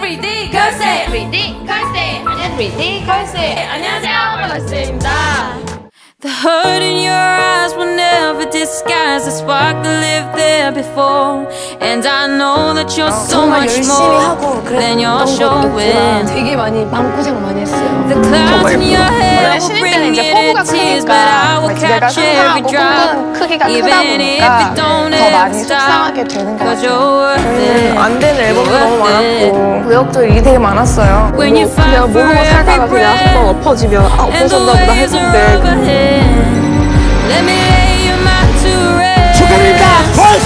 everyday girlsday. everyday girlsday. everyday girlsday. 안녕하세요, 반갑습니다. The hurt in your eyes will never disguise the spark that lived there before. And I know that you're so much more than you're showing. 되게 마음고생 많이 했어요. The clouds in your head will bring it in tears, but I will catch every drop. Even if it don't ever stop, cause you're worth it. 안 되는 앨범도 너무 많았고 우여곡절 일이 되게 많았어요. 그냥 모르고 살다가 그냥 한번 엎어지면 엎어졌나 보다 했는데 Let me lay your mind to rest. 축하드립니다.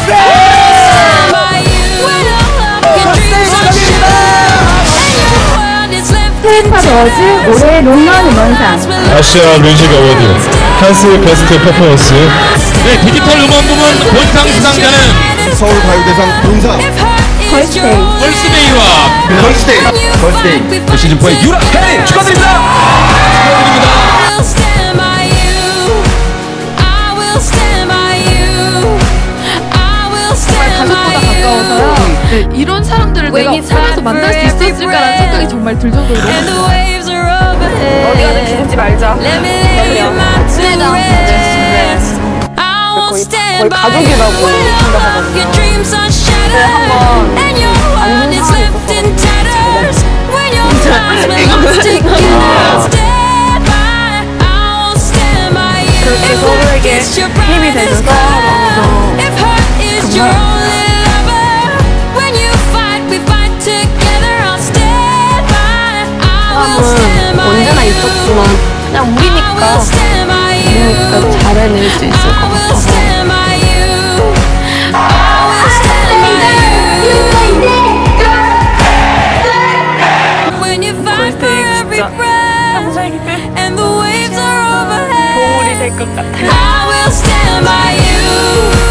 K-pop 어워즈 올해 롱런 음원상 아시아 뮤직 어워드 한스 베스트 퍼포먼스. 네, 디지털 음원 부문 본상 수상자는 서울가요대상 본상 걸스데이 걸스데이 시즌 4의 유라 헤리 축하드립니다. 가족보다 가까워서요. 네, 이런 사람들을 내가 살아서 만날 수 있었을까라는 생각이 정말 들 정도로 어디 가든 기죽지 말자. 친해자. 거의 가족이라고 생각하거든요. 근데 한번 안 좋은 상황이 그렇게 서로에게 힘이 되줘서 언제나 있었지만 그냥 우리니까 잘해낼 수 있을 것 같아서 걸스데이 진짜 평생 도움이 될 것 같아요.